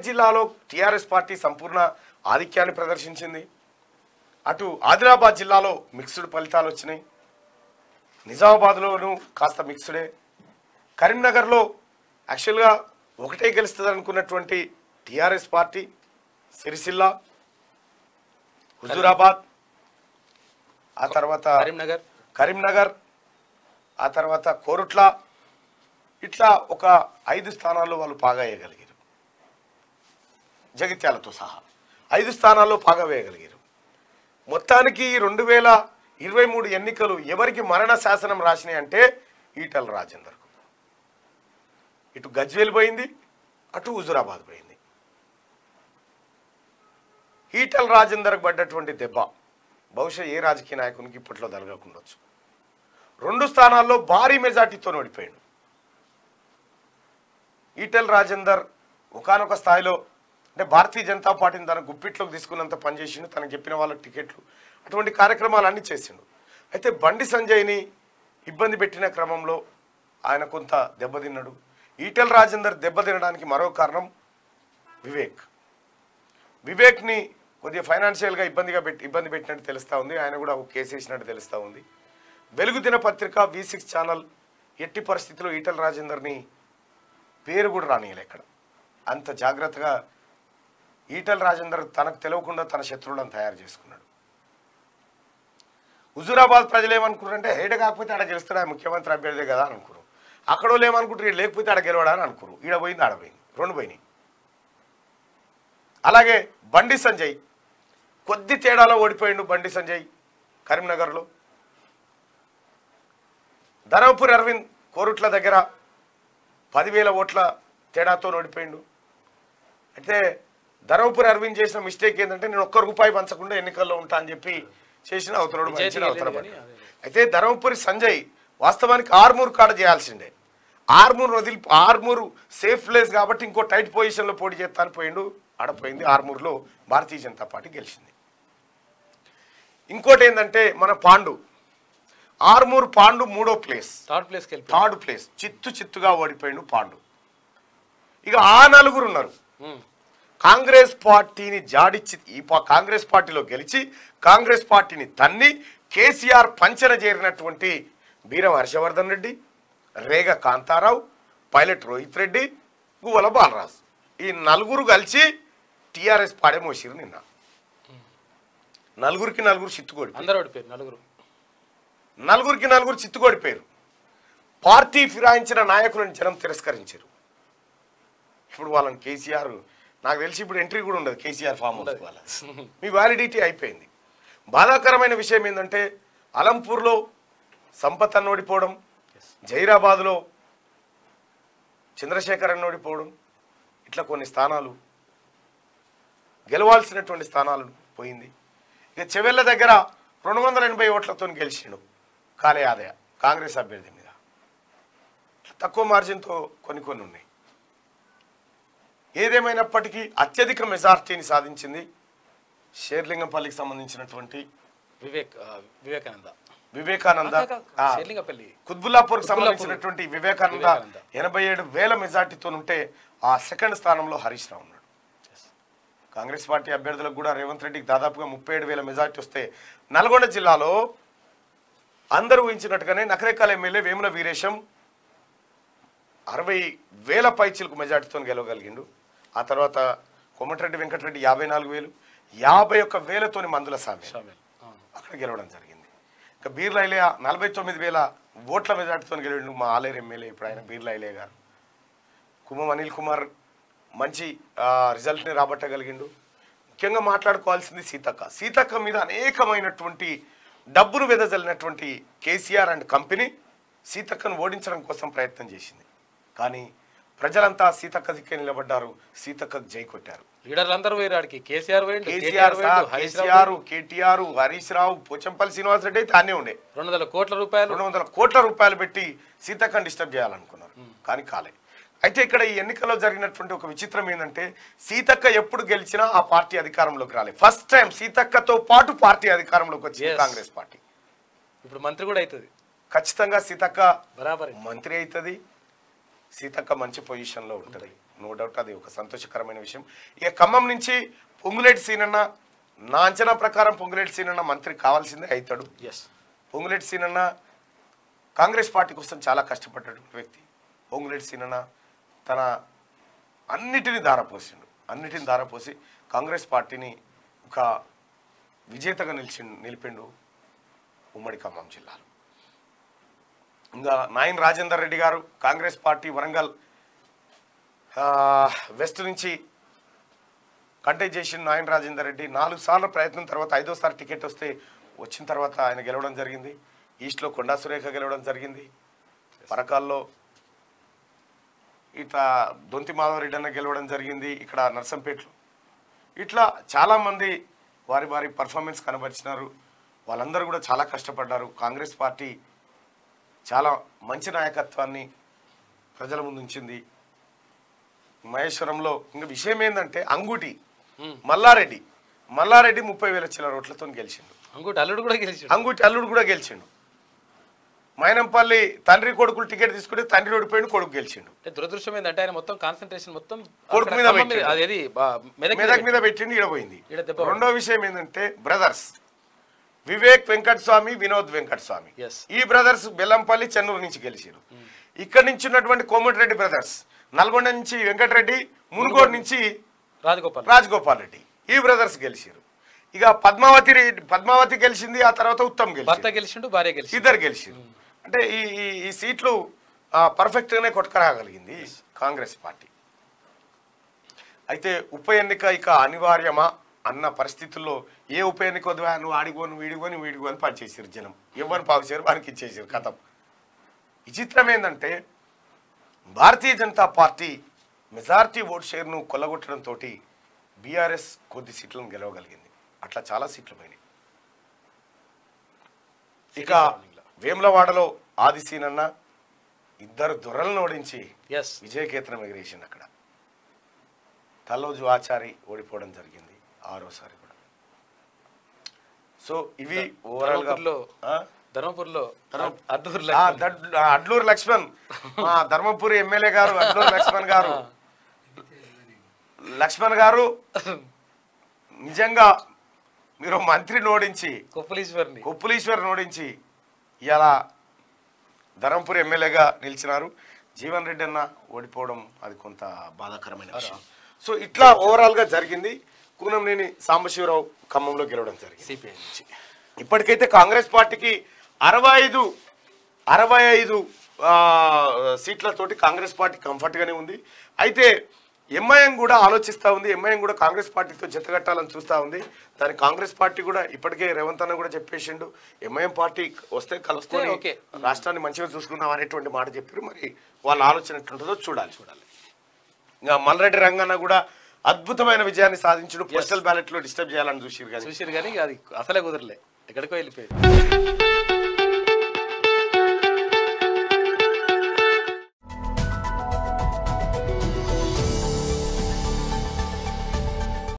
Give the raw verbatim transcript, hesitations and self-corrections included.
మెదక్ జిల్లాలో TRS party సంపూర్ణ ఆధిక్యాన్ని ప్రదర్శించింది. అటు ఆదిలాబాద్ జిల్లాలో మిక్స్డ్ ఫలితాలు వచ్చినాయి. నిజామాబాద్లోనూ కాస్త మిక్స్డే. కరీంనగర్లో యాక్చువల్గా ఒకటే గెలుస్తుంది అనుకున్నటువంటి టీఆర్ఎస్ పార్టీ సిరిసిల్ల, హుజూరాబాద్, ఆ తర్వాత కరీంనగర్ కరీంనగర్ ఆ తర్వాత కోరుట్ల, ఇట్లా ఒక ఐదు స్థానాల్లో వాళ్ళు పాగా వేయగలిగారు. జగిత్యాలతో సహా ఐదు స్థానాల్లో పాగా వేయగలిగారు. మొత్తానికి రెండు వేల ఇరవై మూడు ఎన్నికలు ఎవరికి మరణ శాసనం రాసినాయి అంటే ఈటల రాజేందర్కు. ఇటు గజ్వేల్ పోయింది, అటు హుజూరాబాద్ పోయింది. ఈటల రాజేందర్కు పడ్డటువంటి దెబ్బ బహుశా ఏ రాజకీయ నాయకునికి ఇప్పట్లో తలగకుండొచ్చు. రెండు స్థానాల్లో భారీ మెజార్టీతో ఓడిపోయాడు. ఈటల రాజేందర్ ఒకానొక స్థాయిలో అంటే భారతీయ జనతా పార్టీని తన గుప్పిట్లోకి తీసుకున్నంత పనిచేసిండు. తనకు చెప్పిన వాళ్ళకి టికెట్లు అటువంటి కార్యక్రమాలన్నీ చేసిండు. అయితే బండి సంజయ్ని ఇబ్బంది పెట్టిన క్రమంలో ఆయన కొంత దెబ్బతిన్నాడు. ఈటల రాజేందర్ దెబ్బతినడానికి మరో కారణం వివేక్. వివేక్ని కొద్దిగా ఫైనాన్షియల్గా ఇబ్బందిగా పెట్టి ఇబ్బంది పెట్టినట్టు తెలుస్తూ ఉంది. ఆయన కూడా ఒక కేసు వేసినట్టు తెలుస్తూ ఉంది. వెలుగు దినపత్రిక, వి సిక్స్ ఛానల్ ఎట్టి పరిస్థితుల్లో ఈటల రాజేందర్ని పేరు కూడా రానియలే ఇక్కడ. అంత జాగ్రత్తగా ఈటల రాజేందర్ తనకు తెలియకుండా తన శత్రువులను తయారు చేసుకున్నాడు. హుజూరాబాద్ ప్రజలు ఏమనుకున్నారంటే హేడ కాకపోతే ఆడ గెలుస్తాడు, ఆయన ముఖ్యమంత్రి అభ్యర్థి కదా అని అనుకున్నారు. అక్కడ వాళ్ళు ఏమనుకుంటారు, లేకపోతే ఆడ గెలవడా అని అనుకున్నారు. ఈడ పోయింది, ఆడ పోయింది, రెండు పోయినాయి. అలాగే బండి సంజయ్ కొద్ది తేడాలో ఓడిపోయిండు. బండి సంజయ్ కరీంనగర్లో. ధర్మపురి అరవింద్ కోరుట్ల దగ్గర పదివేల ఓట్ల తేడాతో ఓడిపోయిండు. అయితే ధర్మపురి అరవింద్ చేసిన మిస్టేక్ ఏంటంటే నేను ఒక్క రూపాయి పంచకుండా ఎన్నికల్లో ఉంటా అని చెప్పి చేసిన అవతలడు మంచిన అవతల. అయితే ధర్మపురి సంజయ్ వాస్తవానికి ఆర్మూర్ కాడ చేయాల్సిందే. ఆర్మూర్ వదిలి ఆర్మూర్ సేఫ్ ప్లేస్ కాబట్టి ఇంకో టైట్ పొజిషన్లో పోటీ చేస్తాను పోయిండు. ఆడపోయింది. ఆర్మూర్లో భారతీయ జనతా పార్టీ గెలిచింది. ఇంకోటి ఏంటంటే మన పాండు ఆర్మూర్ పాండు మూడో place, third place third place చిత్తు చిత్తుగా ఓడిపోయిండు పాండు. ఇక ఆ నలుగురు ఉన్నారు. కాంగ్రెస్ పార్టీని జాడిచ్చి ఈ కాంగ్రెస్ పార్టీలో గెలిచి కాంగ్రెస్ పార్టీని తన్ని కేసీఆర్ పంచన చేరినటువంటి బీరం హర్షవర్ధన్ రెడ్డి, రేగ కాంతారావు, పైలట్ రోహిత్ రెడ్డి, గువ్వల బాలరాజు, ఈ నలుగురు కలిసి టీఆర్ఎస్ పాడే మోసిరు. నిన్న నలుగురికి నలుగురు చిత్తుకోడి నలుగురు నలుగురికి నలుగురు చిత్తుకోడిపోయారు. పార్టీ ఫిరాయించిన నాయకులను జనం తిరస్కరించారు. ఇప్పుడు వాళ్ళని కేసీఆర్ నాకు తెలిసి ఇప్పుడు ఎంట్రీ కూడా ఉండదు కేసీఆర్ ఫామ్ హౌస్ వాళ్ళ. మీ వ్యాలిడిటీ అయిపోయింది. బాధాకరమైన విషయం ఏంటంటే అలంపూర్లో సంపత్ అన్న ఓడిపోవడం, జైరాబాద్లో చంద్రశేఖర్ అన్న ఓడిపోవడం, ఇట్లా కొన్ని స్థానాలు గెలవాల్సినటువంటి స్థానాలు పోయింది. ఇక చెవెళ్ళ దగ్గర రెండు వందల ఎనభై ఓట్లతో గెలిచిండు కాలే ఆదాయ కాంగ్రెస్ అభ్యర్థి మీద. తక్కువ మార్జిన్తో కొన్ని కొన్ని ఉన్నాయి. ఏదేమైనప్పటికీ అత్యధిక మెజార్టీని సాధించింది షేర్లింగంపల్లికి సంబంధించినటువంటి వివేక్ వివేకానంద వివేకానంద కుత్బుల్లాపూర్కి సంబంధించినటువంటి వివేకానంద ఎనభై ఏడు వేల మెజార్టీతో ఉంటే ఆ సెకండ్ స్థానంలో హరీష్ రావు ఉన్నాడు. కాంగ్రెస్ పార్టీ అభ్యర్థులకు కూడా రేవంత్ రెడ్డికి దాదాపుగా ముప్పై ఏడు వేల మెజార్టీ వస్తే నల్గొండ జిల్లాలో అందరూ ఊహించినట్టుగానే నకరేకాల ఎమ్మెల్యే వేముల వీరేశం అరవై వేల పైచిలకు మెజార్టీతో గెలవగలిగిండు. ఆ తర్వాత కోమటిరెడ్డి వెంకటరెడ్డి యాభై నాలుగు వేలు యాభై ఒక్క వేలతోని మందుల సామె అక్కడ గెలవడం జరిగింది. ఇంకా బీర్లైలే నలభై తొమ్మిది వేల ఓట్ల మెజార్టీతో గెలిచిండు మా ఆలేరు ఎమ్మెల్యే ఇప్పుడు ఆయన బీర్లైలే గారు. కుమ్మం అనిల్ కుమార్ మంచి రిజల్ట్ని రాబట్టగలిగిండు. ముఖ్యంగా మాట్లాడుకోవాల్సింది సీతక్క. సీతక్క మీద అనేకమైనటువంటి డబ్బును వెదజల్లినటువంటి కేసీఆర్ అండ్ కంపెనీ సీతక్కను ఓడించడం కోసం ప్రయత్నం చేసింది. కానీ ప్రజలంతా సీతక్క దిక్కే నిలబడ్డారు. సీతక్కకు జై కొట్టారు. లీడర్లందరూ వేరాడికి కేసీఆర్ కేసీఆర్ కేసీఆర్ కేటీఆర్ హరీష్ రావు పోచంపల్లి శ్రీనివాస్ రెడ్డి అయితే అన్నీ ఉండే. రెండు వందల కోట్ల రూపాయలు రెండు వందల కోట్ల రూపాయలు పెట్టి సీతక్కను డిస్టర్బ్ చేయాలనుకున్నారు. కానీ కాలే. అయితే ఇక్కడ ఈ ఎన్నికల్లో జరిగినటువంటి ఒక విచిత్రం ఏంటంటే సీతక్క ఎప్పుడు గెలిచినా ఆ పార్టీ అధికారంలోకి రాలేదు. ఫస్ట్ టైం సీతక్కతో పాటు పార్టీ అధికారంలోకి వచ్చింది కాంగ్రెస్ పార్టీ. ఇప్పుడు మంత్రి కూడా అవుతుంది. ఖచ్చితంగా సీతక్క బరాబర్ మంత్రి అవుతుంది. సీతక్క మంచి పొజిషన్లో ఉంటుంది. నో డౌట్ అది ఒక సంతోషకరమైన విషయం. ఇక ఖమ్మం నుంచి పొంగులేటి సీనన్న, నా అంచనా ప్రకారం పొంగులేటి సీనన్న మంత్రి కావాల్సిందే అవుతాడు. ఎస్, పొంగులేటి సీనన్న కాంగ్రెస్ పార్టీ కోసం చాలా కష్టపడ్డటువంటి వ్యక్తి. పొంగులేటి సీనన్న తన అన్నిటినీ ధారపోసిండు, అన్నిటిని ధారపోసి కాంగ్రెస్ పార్టీని ఒక విజేతగా నిలిచి నిలిపిండు ఉమ్మడి ఖమ్మం జిల్లాలో. ఇంకా నాయన్ రాజేందర్ రెడ్డి గారు కాంగ్రెస్ పార్టీ వరంగల్ వెస్ట్ నుంచి కంటెస్ట్ చేసిన నాయన్ రాజేందర్ రెడ్డి నాలుగు సార్లు ప్రయత్నం తర్వాత ఐదోసారి టికెట్ వస్తే వచ్చిన తర్వాత ఆయన గెలవడం జరిగింది. ఈస్ట్లో కొండా సురేఖ గెలవడం జరిగింది. పరకాల్లో ఇట్లా దొంతి మాధవరెడ్డి అన్న గెలవడం జరిగింది. ఇక్కడ నర్సంపేటలో ఇట్లా చాలామంది వారి వారి పర్ఫార్మెన్స్ కనబరిచినారు. వాళ్ళందరూ కూడా చాలా కష్టపడ్డారు. కాంగ్రెస్ పార్టీ చాలా మంచి నాయకత్వాన్ని ప్రజల ముందు ఉంచింది. మహేశ్వరంలో ఇంకా విషయం ఏంటంటే అంగుటి మల్లారెడ్డి మల్లారెడ్డి ముప్పై వేల చిల్లర ఓట్లతో గెలిచిండు. అంగుటి అల్లుడు కూడా గెలిచిండు. అంగుటి అల్లుడు కూడా గెలిచిండు. మైనంపల్లి తండ్రి కొడుకులు టికెట్ తీసుకుంటే తండ్రి ఓడిపోయిండు, కొడుకు గెలిచిండు. దురదృష్టం ఏంటంటే ఆయన మొత్తం కాన్సన్ట్రేషన్ మొత్తం కొడుకు మీద మెదక్ మీద పెట్టిండు, ఈడపోయింది. ఈడ రెండో విషయం ఏంటంటే బ్రదర్స్ వివేక్ వెంకట స్వామి, వినోద్ వెంకట స్వామి, ఈ బ్రదర్స్ బెల్లంపల్లి చెన్నూరు నుంచి గెలిచారు. ఇక్కడ నుంచి ఉన్నటువంటి కోమటిరెడ్డి బ్రదర్స్ నల్గొండ నుంచి వెంకటరెడ్డి, మునుగోడు నుంచి రాజగోపాల్ రాజగోపాల్ రెడ్డి, ఈ బ్రదర్స్ గెలిచారు. ఇక పద్మావతి పద్మావతి గెలిచింది, ఆ తర్వాత ఉత్తమ్ గెలిచిండు, భార్య గెలిచి ఇద్దరు గెలిచారు. అంటే ఈ ఈ సీట్లు పర్ఫెక్ట్ గానే కొట్టుకురాగలిగింది కాంగ్రెస్ పార్టీ. అయితే ఉప ఎన్నిక ఇక అనివార్యమా అన్న పరిస్థితుల్లో ఏ ఉప ఎన్నిక వద్దా నువ్వు ఆడిగోను వీడిగోని వీడిగోని పనిచేసారు జనం, ఎవరిని పావుచేరు వారికి ఇచ్చేసారు కథం. విచిత్రం ఏంటంటే Bharatiya Janata party majority vote షేర్ను కొల్లగొట్టడంతో బీఆర్ఎస్ కొద్ది సీట్లను గెలవగలిగింది. అట్లా చాలా సీట్లు పోయినాయి. ఇక వేములవాడలో ఆదిసీనన్న ఇద్దరు దొరలను ఓడించి విజయకేతనం ఎగిరేసింది. అక్కడ తల్లోజు ఆచారి ఓడిపోవడం జరిగింది ఆరోసారి కూడా. సో ఇవి ఓవరాల్ గా ధర్మపురిలో అడ్లూరు లక్ష్మణ్, మా ధర్మపురి ఎమ్మెల్యే గారు అడ్లూరు లక్ష్మణ్ గారు లక్ష్మణ్ గారు నిజంగా మీరు మంత్రిని ఓడించి కొప్పులీశ్వర్ని కొప్పులీశ్వర్ ఓడించి ఇలా ధర్మపురి ఎమ్మెల్యేగా నిలిచినారు. జీవన్ రెడ్డి అన్న ఓడిపోవడం అది కొంత బాధాకరమైన విషయం. సో ఇట్లా ఓవరాల్ గా జరిగింది. కూనంనేని సాంబశివరావు ఖమ్మంలో గెలవడం జరిగింది సిపిఐ నుంచి. ఇప్పటికైతే కాంగ్రెస్ పార్టీకి అరవై ఐదు అరవై ఐదు సీట్లతోటి కాంగ్రెస్ పార్టీ కంఫర్ట్గానే ఉంది. అయితే ఎంఐఎం కూడా ఆలోచిస్తూ ఉంది. ఎంఐఎం కూడా కాంగ్రెస్ పార్టీతో జతగట్టాలని చూస్తూ ఉంది. దాని కాంగ్రెస్ పార్టీ కూడా ఇప్పటికే రేవంత్ అన్న కూడా చెప్పేసిండు, ఎంఐఎం పార్టీ వస్తే కలుసుకొని రాష్ట్రాన్ని మంచిగా చూసుకుందాం అనేటువంటి మాట చెప్పారు. మరి వాళ్ళ ఆలోచన ఎట్లుంటుందో చూడాలి చూడాలి ఇంకా మల్రెడ్డి రంగన్న కూడా అద్భుతమైన విజయాన్ని సాధించడు. పోస్టల్ బ్యాలెట్ లో డిస్టర్బ్ చేయాలని చూసిరు కానీ చూసిరు కానీ అది అసలే కుదరలే, ఎక్కడికో వెళ్ళిపోయింది.